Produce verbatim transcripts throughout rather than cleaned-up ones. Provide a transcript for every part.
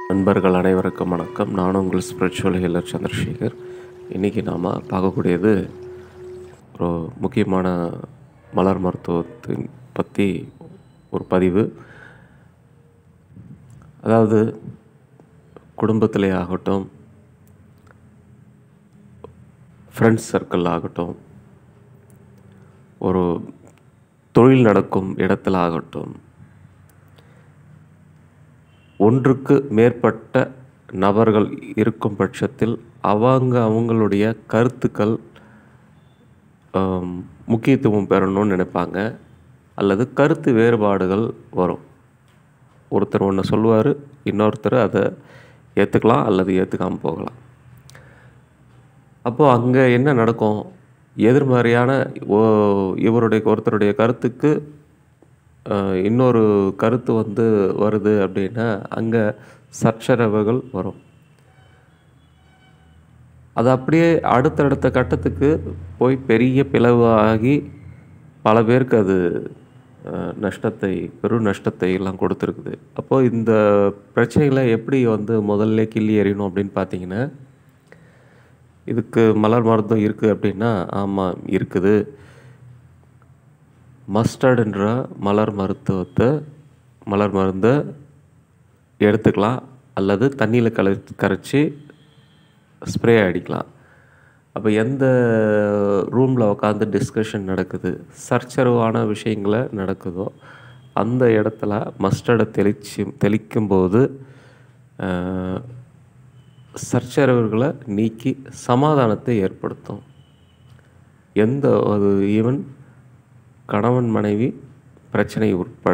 நண்பர்கள் அனைவருக்கும் வணக்கம். நான் உங்கள் ஸ்பிரிச்சுவல் ஹீலர் சந்திரசேகர். இன்றைக்கி நாம் பார்க்கக்கூடியது ஒரு முக்கியமான மலர் மருத்துவத்தின் பற்றி ஒரு பதிவு. அதாவது குடும்பத்திலே ஆகட்டும், ஃப்ரெண்ட்ஸ் சர்க்கிள் ஆகட்டும், ஒரு தொழில் நடக்கும் இடத்துல ஆகட்டும், ஒன்றுக்கு மேற்பட்ட நபர்கள் இருக்கும் பட்சத்தில் அவங்க அவங்களுடைய கருத்துக்கள் முக்கியத்துவம் பெறணும்னு நினைப்பாங்க, அல்லது கருத்து வேறுபாடுகள் வரும். ஒருத்தர் ஒன்று சொல்லுவார், இன்னொருத்தர் அதை ஏற்றுக்கலாம் அல்லது ஏற்றுக்காமல் போகலாம். அப்போது அங்கே என்ன நடக்கும்? எதிர்மறையான இவருடைய ஒருத்தருடைய கருத்துக்கு இன்னொரு கருத்து வந்து வருது அப்படின்னா அங்கே சச்சரவுகள் வரும். அது அப்படியே அடுத்தடுத்த கட்டத்துக்கு போய் பெரிய பிளவு ஆகி பல பேருக்கு அது நஷ்டத்தை பெரும் நஷ்டத்தை எல்லாம் கொடுத்துருக்குது. அப்போது இந்த பிரச்சனைகளை எப்படி வந்து முதல்ல கிள்ளி எறியணும் அப்படின்னு பார்த்தீங்கன்னா, இதுக்கு மலர் மருத்துவம் இருக்குது அப்படின்னா, ஆமாம் இருக்குது. மஸ்டர்டுன்ற மலர் மருத்துவத்தை மலர் மருந்தை எடுத்துக்கலாம், அல்லது தண்ணியில் கல கரைச்சி ஸ்ப்ரே அடிக்கலாம். அப்போ எந்த ரூமில் உட்காந்து டிஸ்கஷன் நடக்குது, சர்ச்சரவான விஷயங்களை நடக்குதோ அந்த இடத்துல மஸ்டர்டை தெளிச்சு தெளிக்கும்போது சர்ச்சரவுகளை நீக்கி சமாதானத்தை ஏற்படுத்தும். எந்த ஒரு ஈவன் கணவன் மனைவி பிரச்சனை உட்பட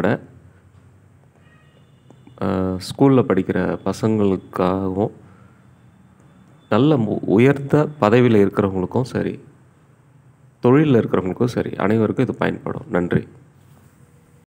ஸ்கூலில் படிக்கிற பசங்களுக்காகவும், நல்ல உயர்ந்த பதவியில் இருக்கிறவங்களுக்கும் சரி, தொழிலில் இருக்கிறவங்களுக்கும் சரி, அனைவருக்கும் இது பயன்படும். நன்றி.